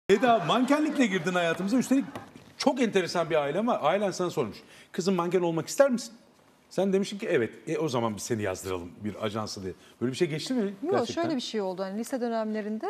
Eda, mankenlikle girdin hayatımıza. Üstelik çok enteresan bir ailen var. Ailen sana sormuş. Kızım manken olmak ister misin? Sen demişsin ki evet. O zaman biz seni yazdıralım bir ajansı diye. Böyle bir şey geçti mi? Yok, Gerçekten? şöyle bir şey oldu. Hani lise dönemlerinde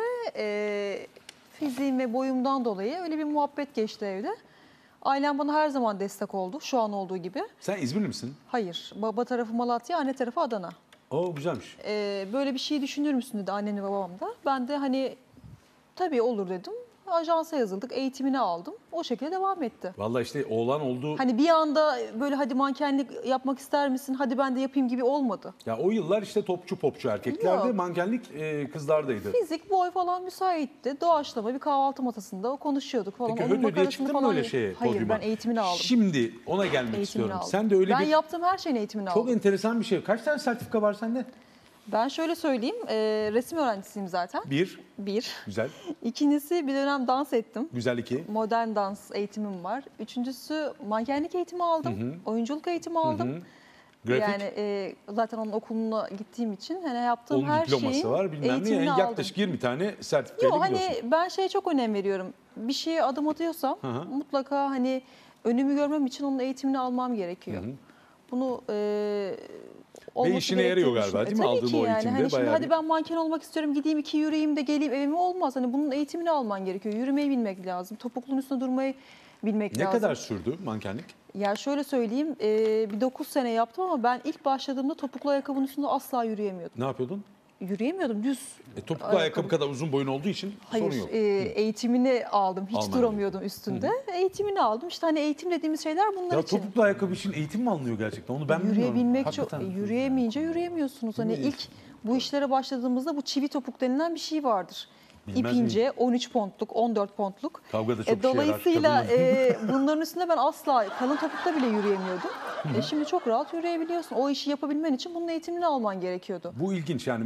fiziğim ve boyumdan dolayı öyle bir muhabbet geçti evde. Ailem bana her zaman destek oldu. Şu an olduğu gibi. Sen İzmirli misin? Hayır. Baba tarafı Malatya, anne tarafı Adana. Oo, güzelmiş. Böyle bir şey düşünür müsün dedi annem ve babam da. Ben de hani tabii olur dedim. Ajansa yazıldık, eğitimini aldım. O şekilde devam etti. Vallahi işte oğlan oldu. Hani bir anda böyle hadi mankenlik yapmak ister misin? Hadi ben de yapayım gibi olmadı. Ya o yıllar işte topçu popçu erkeklerde, Yok. mankenlik kızlardaydı. Fizik, boy falan müsaitti. Doğaçlama bir kahvaltı masasında konuşuyorduk falan. Peki Onun hödö diye makarasını çıktın mı falan öyle şeye? Hayır, podyuma? ben eğitimini aldım. Şimdi ona gelmek Eğitimini istiyorum. aldım. Sen de öyle ben bir... yaptığım her şeyin eğitimini Çok aldım. enteresan bir şey. Kaç tane sertifika var sende? Ben şöyle söyleyeyim, resim öğrencisiyim zaten. Bir. Güzel. İkincisi bir dönem dans ettim. Güzel iki. Modern dans eğitimim var. Üçüncüsü mankenlik eğitimi aldım. Oyunculuk eğitimi aldım. Grafik. Yani zaten onun okuluna gittiğim için hani yaptığım Onun her diploması şeyin var bilmem ne. eğitimini Yani aldım. yaklaşık 20 tane sertifikayla Yok, gidiyorsun. hani ben şeye çok önem veriyorum. Bir şeye adım atıyorsam mutlaka hani önümü görmem için onun eğitimini almam gerekiyor. Bunu olması işine gerektiğini yarıyor galiba, değil mi? Tabii Aldığın ki o yani. eğitimde Hani şimdi bayağı hadi bir- ben manken olmak istiyorum, gideyim 2 yürüyeyim de geleyim evime olmaz. Hani bunun eğitimini alman gerekiyor. Yürümeyi bilmek lazım. Topukluğun üstünde durmayı bilmek Ne lazım. kadar sürdü mankenlik? Ya şöyle söyleyeyim, bir 9 sene yaptım ama ben ilk başladığımda topuklu ayakkabının üstünde asla yürüyemiyordum. Ne yapıyordun? Yürüyemiyordum, düz. Topuklu ayakkabı kadar uzun boyun olduğu için sorun Hayır, yok. eğitimini aldım. Hiç Alman duramıyordum üstünde. Eğitimini aldım. İşte hani eğitim dediğimiz şeyler bunlar Ya için. topuklu ayakkabı için eğitim mi alınıyor gerçekten? Onu ben bilmiyorum. Yürüyebilmek çok, Hakikaten. yürüyemeyince yürüyemiyorsunuz. Hani Değil mi? ilk bu işlere başladığımızda bu çivi topuk denilen bir şey vardır. Bilmez İp ince, 13 pontluk, 14 pontluk. Kavgada çok işe yarar. Dolayısıyla Kadınlar. bunların üstünde ben asla kalın topukta bile yürüyemiyordum. Şimdi çok rahat yürüyebiliyorsun. O işi yapabilmen için bunun eğitimini alman gerekiyordu. Bu ilginç yani.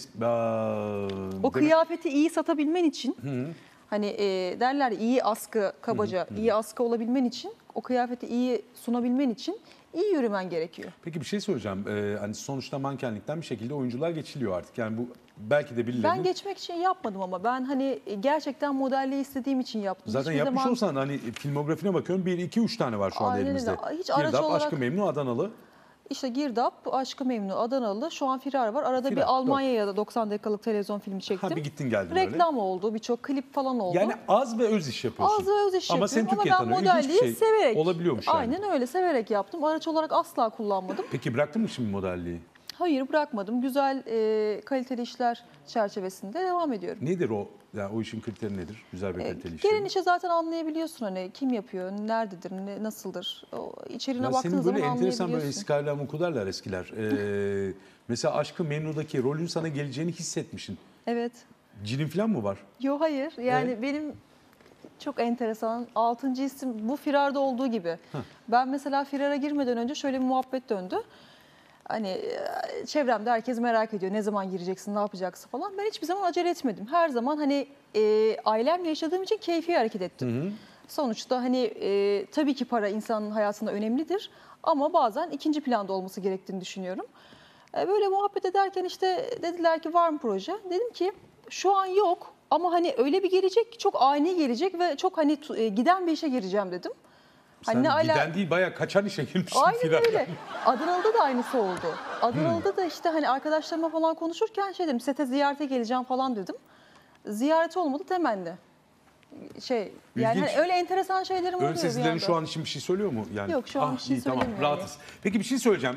O kıyafeti iyi satabilmen için hani derler ya, iyi askı kabaca, iyi askı olabilmen için o kıyafeti iyi sunabilmen için iyi yürümen gerekiyor. Peki bir şey söyleyeceğim. Hani sonuçta mankenlikten bir şekilde oyunculuğa geçiliyor artık. Yani bu belki de birilerinin... Ben geçmek için yapmadım ama ben hani gerçekten modelliği istediğim için yaptım. Zaten Hiçbir yapmış zaman... olsan hani filmografine bakıyorum 1, 2, 3 tane var şu anda Aynen öyle. elimizde. Hiç araç Girdap, olarak- Aşk-ı Memnu, Adanalı. İşte Girdap, Aşk-ı Memnu, Adanalı, şu an Firar var. Arada Firar, bir Almanya'ya da 90 dakikalık televizyon filmi çektim. Ha, bir gittin geldin öyle. Reklam oldu, birçok klip falan oldu. Yani az ve öz iş yapıyorsun. Az ve öz iş Ama yapıyorum seni ama Türkiye ben tanıyor. İlginç bir modelliği şey severek. olabiliyormuş yani. Aynen öyle, severek yaptım. Araç olarak asla kullanmadım. Peki bıraktın mı şimdi modelliği? Hayır, bırakmadım. Güzel, kaliteli işler çerçevesinde devam ediyorum. Nedir o? Yani o işin kriteri nedir? Güzel ve kaliteli iş. Gelen işe zaten anlayabiliyorsun hani kim yapıyor, nerededir, nasıldır. O içeriğine Ya baktığın senin zaman böyle enteresan böyle anlayabiliyorsun. eskilerle muku derler eskiler. Mesela Aşk-ı Memnu'daki rolün sana geleceğini hissetmişsin. Evet. Cinin falan mı var? Yok, hayır. Yani Evet. benim çok enteresan 6. isim bu Firar'da olduğu gibi. Ben mesela Firar'a girmeden önce şöyle bir muhabbet döndü. Hani çevremde herkes merak ediyor ne zaman gireceksin, ne yapacaksın falan. Ben hiçbir zaman acele etmedim. Her zaman hani ailemle yaşadığım için keyfi hareket ettim. Sonuçta hani tabii ki para insanın hayatında önemlidir. Ama bazen ikinci planda olması gerektiğini düşünüyorum. Böyle muhabbet ederken işte dediler ki var mı proje? Dedim ki şu an yok ama hani öyle bir gelecek ki çok ani gelecek ve çok hani giden bir işe gireceğim dedim. Sen Hani ne giden değil bayağı kaçan işe girmişsin. Aynen Firar'da. öyle. Adanalı'da da aynısı oldu. Adanalı'da da işte hani arkadaşlarıma falan konuşurken şey dedim, sete ziyarete geleceğim falan dedim. Ziyareti olmadı, temenni. Yani İlginç. hani öyle enteresan şeylerim oluyor Ön bir sezgilerin anda. şu an için bir şey söylüyor mu? Yani, Yok, şu an bir şey iyi, tamam, söylemiyor rahatız. Peki bir şey söyleyeceğim.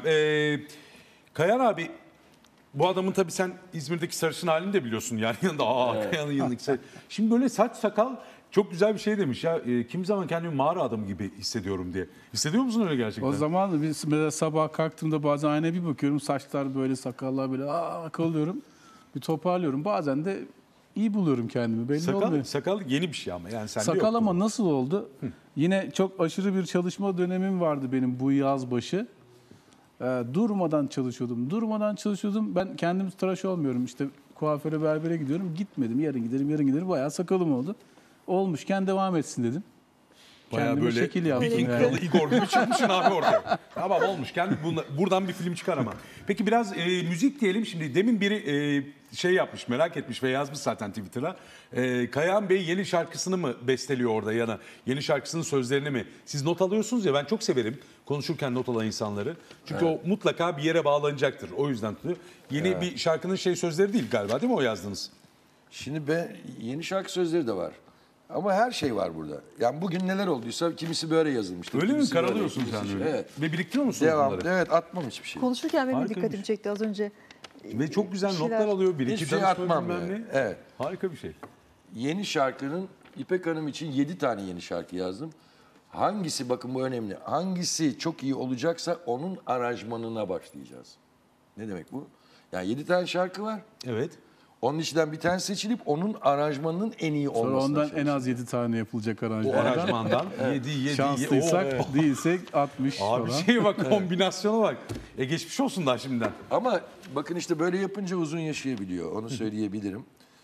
Kayan abi, bu adamın tabii sen İzmir'deki sarışın halini de biliyorsun yani yanında. Kayan'ın yanındaki. Şimdi böyle saç sakal çok güzel bir şey demiş ya. Kim zaman kendimi mağara adamı gibi hissediyorum diye. Hissediyor musun öyle gerçekten? O zaman biz mesela sabah kalktığımda bazen aynaya bir bakıyorum. Saçlar böyle, sakallar böyle kalıyorum. Bir toparlıyorum. Bazen de iyi buluyorum kendimi. Belli olmuyor. Sakal yeni bir şey ama yani sende Sakal yoktu. ama nasıl oldu? Yine çok aşırı bir çalışma dönemim vardı benim bu yaz başı. Durmadan çalışıyordum. Ben kendim tıraş olmuyorum. İşte kuaföre, berbere gidiyorum. Gitmedim. Yarın giderim. Bayağı sakalım oldu. Olmuşken devam etsin dedim. Bayağı Kendime böyle şekil yaptım Viking yani. kralı Igor gibi çıkmışsın abi orada. Tamam olmuşken buradan bir film çıkar ama. Peki biraz müzik diyelim şimdi. Demin biri şey yapmış, merak etmiş ve yazmış zaten Twitter'a. Kayahan Bey yeni şarkısını mı besteliyor orada ya da yeni şarkısının sözlerini mi? Siz not alıyorsunuz ya, ben çok severim konuşurken not alan insanları. Çünkü o mutlaka bir yere bağlanacaktır. O yüzden tutuyor. Yeni bir şarkının sözleri değil galiba, değil mi o yazdınız? Şimdi yeni şarkı sözleri de var. Ama her şey var burada. Yani bugün neler olduysa kimisi böyle yazılmıştı. Öyle mi? kimisi böyle, Karalıyorsun kimisi sen şöyle. öyle. Evet. Ve biriktiriyor musunuz Devam. bunları? Evet, atmam hiçbir şey. Konuşurken benim Harikaymış. dikkatimi çekti az önce. Ve çok güzel Bir şeyler- notlar alıyor. Bir iki Hiçbir şey danışma atmam bilmem yani. ne. Evet. Harika bir şey. Yeni şarkının İpek Hanım için 7 tane yeni şarkı yazdım. Hangisi, bakın bu önemli, hangisi çok iyi olacaksa onun aranjmanına başlayacağız. Ne demek bu? Yani 7 tane şarkı var. Evet. Onun içinden bir tane seçilip onun aranjmanının en iyi Sonra olmasına ondan en çalışacağız. az 7 tane yapılacak O aranjmandan. aranjmandan 7. Şanslıysak değilsek 60 Abi falan. şeye bak, kombinasyona bak. Geçmiş olsun daha şimdiden. Ama bakın işte böyle yapınca uzun yaşayabiliyor. Onu söyleyebilirim.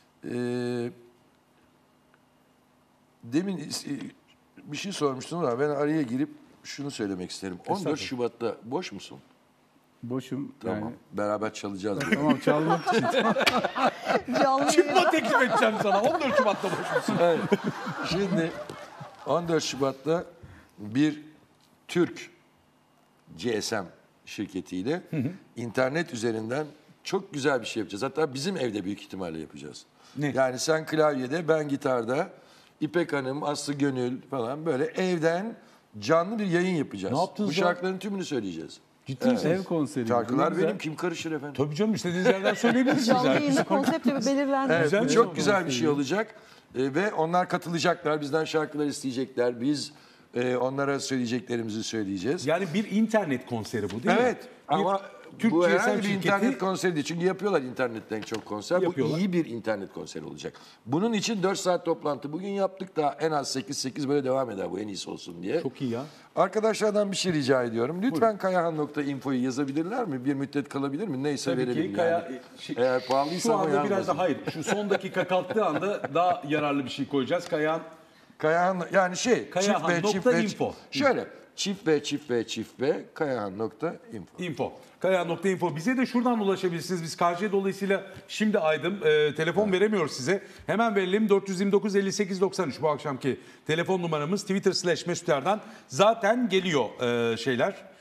Demin bir şey sormuştun ama ben araya girip şunu söylemek isterim. 14 Şubat'ta boş musun? Boşum. Tamam. Yani. Beraber çalacağız. Tamam, çalmak için. Canlı Çıkma teklif edeceğim sana. 14 Şubat'ta boş musun? Evet. Şimdi 14 Şubat'ta bir Türk GSM şirketiyle internet üzerinden çok güzel bir şey yapacağız. Hatta bizim evde büyük ihtimalle yapacağız. Ne? Yani sen klavyede, ben gitarda, İpek Hanım, Aslı Gönül falan böyle evden canlı bir yayın yapacağız. Ne yaptınız Bu ya? şarkıların tümünü söyleyeceğiz. Ciddi misiniz? Ev konseri. Şarkılar Ne güzel. benim, kim karışır efendim? Tabii canım, istediğiniz yerden söyleyebilirsiniz. Canlı yani. yayında konsept de belirlendi. Evet, Güzel bu bir çok şey güzel bir şey olacak. Ve onlar katılacaklar, bizden şarkılar isteyecekler. Biz onlara söyleyeceklerimizi söyleyeceğiz. Yani bir internet konseri bu, değil mi? Evet, ama Türk bu GSM herhangi bir şirketi internet konseri değil. Çünkü yapıyorlar internetten çok konser. Yapıyorlar. Bu iyi bir internet konseri olacak. Bunun için 4 saat toplantı. Bugün yaptık da en az 8 böyle devam eder bu, en iyisi olsun diye. Çok iyi ya. Arkadaşlardan bir şey rica ediyorum. Lütfen kayahan.info'yu yazabilirler mi? Bir müddet kalabilir mi? Neyse Tabii verelim ki yani. Eğer pahalıysa şu ama anda biraz yazmasın. da hayır. Şu son dakika kalktığı anda daha yararlı bir şey koyacağız. Kayahan Kayahan, yani Kayahan.info. Şöyle çift v kayahan.info. info. Kayahan.info. Bize de şuradan ulaşabilirsiniz. Biz KC dolayısıyla şimdi aydım. Telefon veremiyoruz size. Hemen verelim. 429 58 93 bu akşamki telefon numaramız. Twitter /Mesut Erdan. Zaten geliyor şeyler.